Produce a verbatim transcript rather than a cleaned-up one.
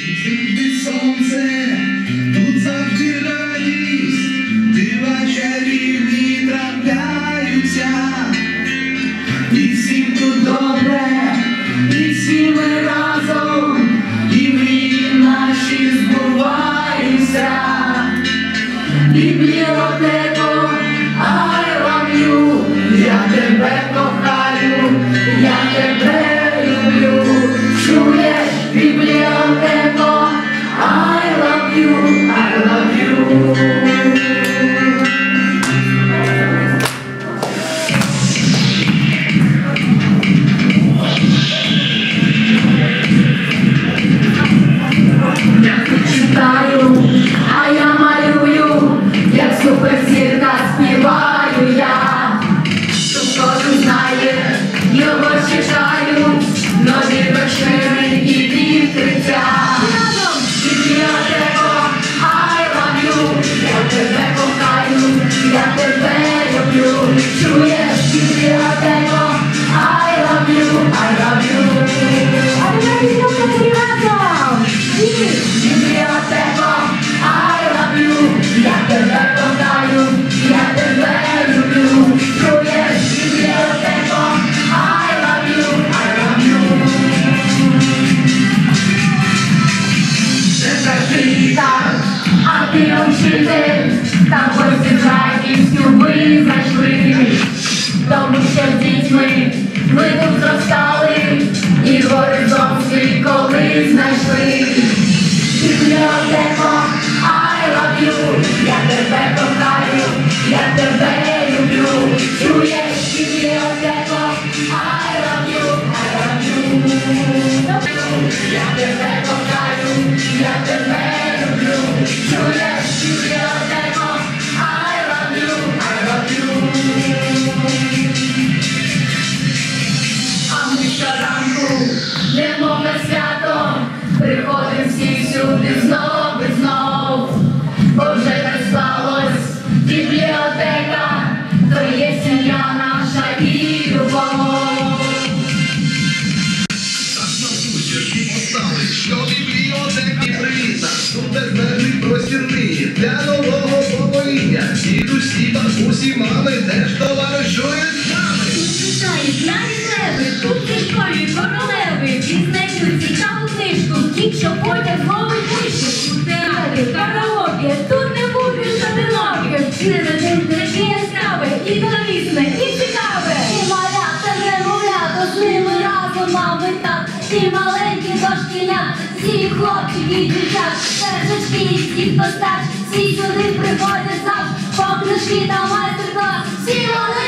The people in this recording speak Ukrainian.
Завжди сонце, тут завжди радість, дива чарівні трапляються. І всім тут добре, і всі ми разом, і мрії наші збуваються. Бібліотеко, I love you, я тебе кохаю, я тебе люблю. Чуєш, бібліотеко, I love you, I love you. Я тут читаю, а я малюю, як суперзірка співаю я. Тут кожен знає, його чекають нові вершини і відкриття. Бібліотеко, I love you, я тебе кохаю, я тебе люблю. Чуєш, бібліотеко, I love you, I love you. А тепер бібліотеки разом! Бібліотеко, I love you, я тебе кохаю, я тебе люблю. Чуєш, бібліотеко, I love you, I love you. Тепер ти так, а ти учитель, та гості радістю ви знайшли. Тому що з дітьми ми тут зростали, і горизонт свій колись знайшли. Бібліотеко, I love you, я тебе кохаю, я тебе люблю. Чуєш, бібліотеко, I love you, I love you. Я тебе кохаю, я тебе люблю. Чуєш, бібліотеко, I love you, I love you. А ми щоранку, немов на свято, приходим всі сюди знов і знов. Бо вже так склалось, бібліотека, то є сім'я наша і любов. Що бібліотека привітна, тут безмежний простірний для нового покоління. Дідусі, бабусі, мами теж товаришують з нами. Тут читають навіть леви, тут книжкові королеви. Дізнайдуть цікаву книжку, ті, що потяг зловить мишку. Тут театр, караоке, тут не будеш одиноким. Не дадим такі яскраве, і корисне, і цікаве. І малята, немовлята, з ними разом мами так. І маленькі дошкілят, всі хлопчики і дівчат, стежечки і всі, хто старш, всі сюди приходять завжди, по книжки та майстер-клас, всі вони